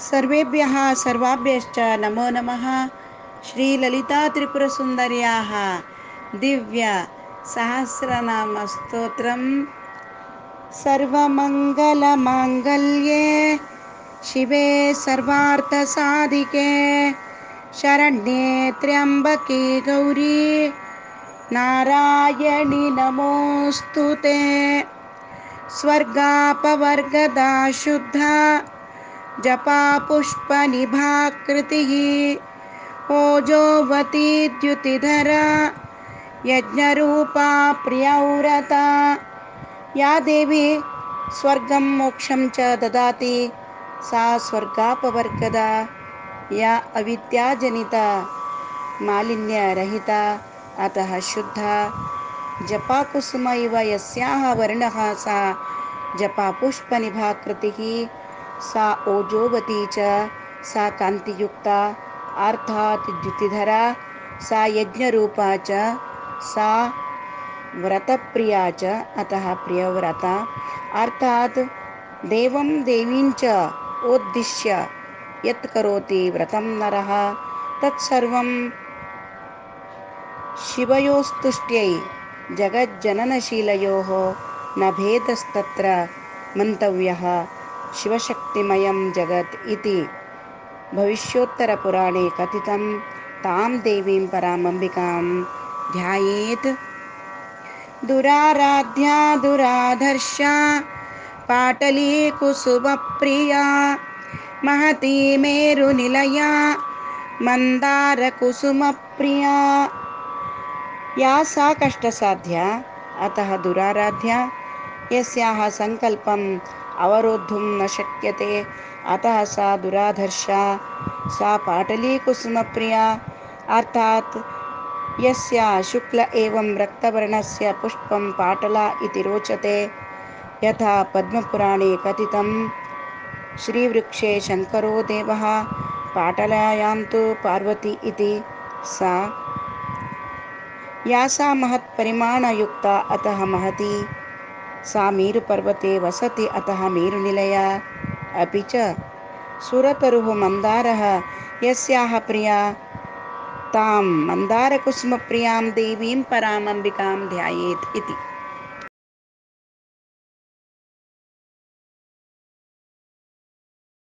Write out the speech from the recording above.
सर्वेभ्यः सर्वाभ्यश्च नमो नमः। श्रीललितात्रिपुरसुन्दर्याः दिव्यसहस्रनामस्तोत्रम्। सर्वमङ्गलमाङ्गल्ये शिवे सर्वार्थसाधिके शरण्ये त्र्यम्बके गौरी नारायणि नमोऽस्तु ते। स्वर्गापवर्गदा शुद्धा जपा पुष्पनिभाकृतिः ओजोवती द्युतिधरा यज्ञरूपा प्रियव्रता। या देवी स्वर्गं मोक्षं च ददाति सा स्वर्गापवर्गदा। या अविद्याजनिता मालिन्यरहिता अतः शुद्धा जपाकुसुम इव यस्याः वर्णः सा जपापुष्पनिभाकृतिः। सा ओजोवती च सा कान्तियुक्ता अर्थात् द्युतिधरा। सा यज्ञरूपा च सा व्रतप्रिया च अतः प्रियव्रता अर्थात् देवं देवीं च उद्दिश्य यत् करोति व्रतं नरः तत्सर्वं शिवयोस्तुष्ट्यै जगज्जननशीलयोः न भेदस्तत्र मन्तव्यः शिवशक्तिमयं जगत् इति भविष्योत्तरपुराणे कथितं। तां देवीं परामम्बिकां ध्यायेत्। दुराराध्या दुराधर्षा पाटली कुसुमप्रिया महती मेरुनिलया मन्दारकुसुमप्रिया। या सा कष्टसाध्या अतः दुराराध्या। यस्याः सङ्कल्पम् अवरोद्धुं न शक्यते अतः सा दुराधर्षा। सा पाटली कुसुमप्रिया अर्थात् यस्या शुक्ल एवं रक्तवर्णस्य पुष्पं पाटला इति रोचते। यथा पद्मपुराणे कथितं श्रीवृक्षे शङ्करो देवः पाटलायां तु पार्वती इति। सा या सा महत्परिमाणयुक्ता अतः महती। सा मेरुपर्वते वसति अतः मेरुनिलया। अपि च सुरतरुः मन्दारः यस्याः प्रिया तां मन्दारकुसुमप्रियां देवीं परामम्बिकां ध्यायेत् इति।